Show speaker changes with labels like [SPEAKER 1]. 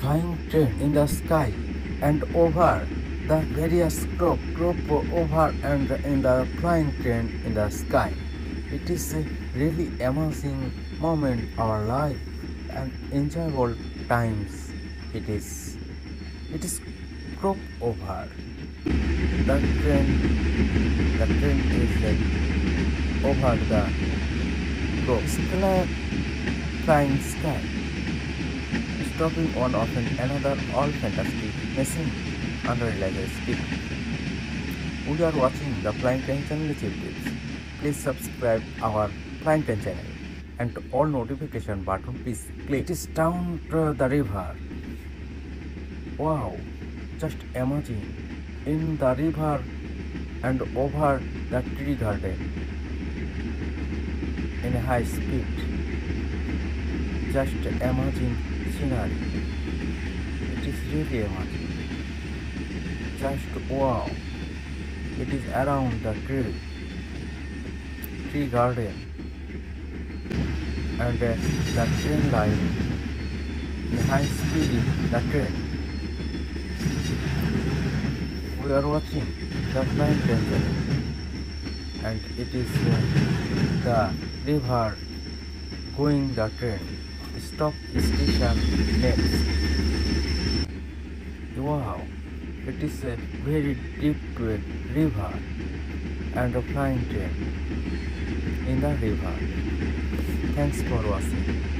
[SPEAKER 1] flying train in the sky and over the various crop over and in the flying train in the sky. It is a really amazing moment our life and enjoyable times. It is crop over. The train is over the crop. Flying sky, stopping one of another all fantastic machine under laser speed. We are watching the Flying Train channel tips. Please subscribe our Flying Train channel and all notification button please click. It is down to the river. Wow, just imagine in the river and over the tree garden in high speed. Just imagine scenery. It is really amazing. Just wow. It is around the tree garden and the train line in high speed the train. We are watching the flying train and it is the river going the train. Stop station next. Wow, it is a very deep river and a flying train in the river. Thanks for watching.